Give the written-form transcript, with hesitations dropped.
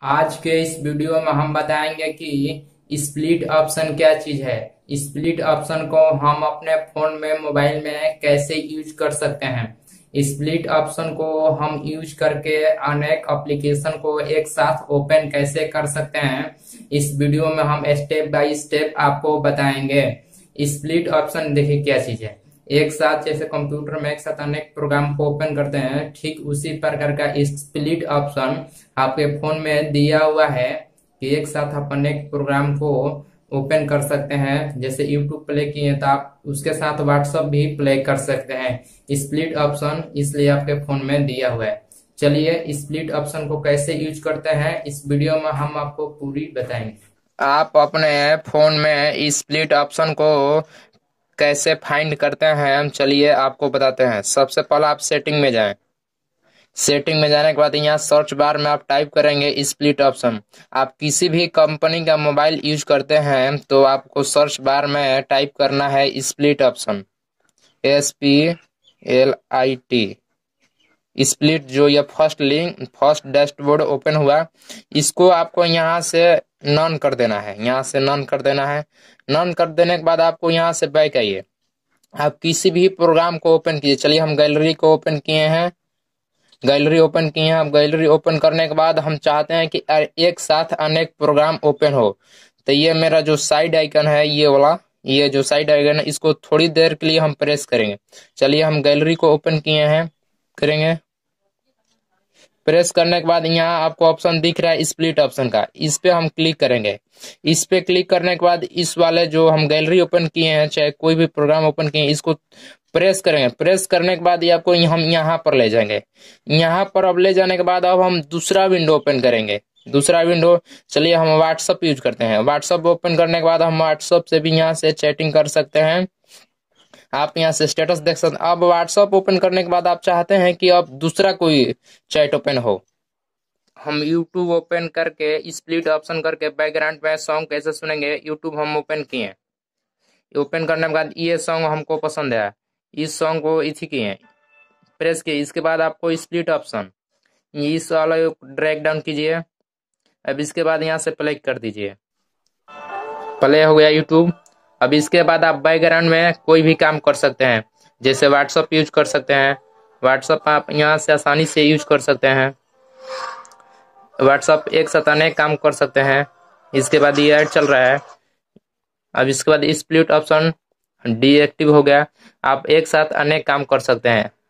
आज के इस वीडियो में हम बताएंगे कि स्प्लिट ऑप्शन क्या चीज है। स्प्लिट ऑप्शन को हम अपने फोन में मोबाइल में कैसे यूज कर सकते हैं। स्प्लिट ऑप्शन को हम यूज करके अनेक एप्लीकेशन को एक साथ ओपन कैसे कर सकते हैं, इस वीडियो में हम स्टेप बाय स्टेप आपको बताएंगे। स्प्लिट ऑप्शन देखिए क्या चीज है। एक साथ जैसे कंप्यूटर में एक साथ अनेक प्रोग्राम को ओपन करते हैं, ठीक उसी प्रकार का स्प्लिट ऑप्शन आपके फोन में दिया हुआ है कि एक साथ आप अनेक प्रोग्राम को ओपन कर सकते हैं। जैसे यूट्यूब प्ले किए तो आप उसके साथ व्हाट्सएप भी प्ले कर सकते हैं। स्प्लिट ऑप्शन इसलिए आपके फोन में दिया हुआ है। चलिए स्प्लिट ऑप्शन को कैसे यूज करते हैं इस वीडियो में हम आपको पूरी बताएंगे। आप अपने फोन में स्प्लिट ऑप्शन को कैसे फाइंड करते हैं हम चलिए आपको बताते हैं। सबसे पहले आप सेटिंग में जाएं। सेटिंग में जाने के बाद यहाँ सर्च बार में आप टाइप करेंगे स्प्लिट ऑप्शन। आप किसी भी कंपनी का मोबाइल यूज करते हैं तो आपको सर्च बार में टाइप करना है स्प्लिट ऑप्शन, SPLIT। स्प्लिट जो ये फर्स्ट डैशबोर्ड ओपन हुआ, इसको आपको यहाँ से नन कर देना है। यहाँ से नन कर देना है। नन कर देने के बाद आपको यहाँ से बैक आइए। आप किसी भी प्रोग्राम को ओपन कीजिए। चलिए हम गैलरी को ओपन किए हैं। गैलरी ओपन किए हैं। अब गैलरी ओपन करने के बाद हम चाहते हैं कि एक साथ अनेक प्रोग्राम ओपन हो, तो ये मेरा जो साइड आइकन है, ये वाला, ये जो साइड आइकन है, इसको थोड़ी देर के लिए हम प्रेस करेंगे। चलिए हम गैलरी को ओपन किए हैं, करेंगे। प्रेस करने के बाद यहाँ आपको ऑप्शन दिख रहा है स्प्लिट ऑप्शन का, इस पे हम क्लिक करेंगे। इस पे क्लिक करने के बाद इस वाले जो हम गैलरी ओपन किए हैं, चाहे कोई भी प्रोग्राम ओपन किए हैं, इसको प्रेस करेंगे। प्रेस करने के बाद ये आपको हम यहाँ पर ले जाएंगे। यहाँ पर अब ले जाने के बाद अब हम दूसरा विंडो ओपन करेंगे। दूसरा विंडो, चलिए हम व्हाट्सअप यूज करते हैं। व्हाट्सअप ओपन करने के बाद हम व्हाट्सअप से भी यहाँ से चैटिंग कर सकते हैं। आप यहाँ से स्टेटस देख सकते हैं। अब व्हाट्सअप ओपन करने के बाद आप चाहते हैं कि अब दूसरा कोई चैट ओपन हो, हम यूट्यूब ओपन करके स्प्लिट ऑप्शन करके बैकग्राउंड में सॉन्ग कैसे सुनेंगे। यूट्यूब हम ओपन किए। ओपन करने के बाद ये सॉन्ग हमको पसंद है, इस सॉन्ग को इसी किए, प्रेस किए। इसके बाद आपको स्प्लिट ऑप्शन इस वाला ड्रैग डाउन कीजिए। अब इसके बाद यहाँ से प्ले कर दीजिए। प्ले हो गया यूट्यूब। अब इसके बाद आप बैकग्राउंड में कोई भी काम कर सकते हैं, जैसे व्हाट्सअप यूज कर सकते हैं। व्हाट्सअप आप यहाँ से आसानी से यूज कर सकते हैं। व्हाट्सअप एक साथ अनेक काम कर सकते हैं। इसके बाद ये ऐड चल रहा है। अब इसके बाद स्प्लिट ऑप्शन डीएक्टिव हो गया। आप एक साथ अनेक काम कर सकते हैं।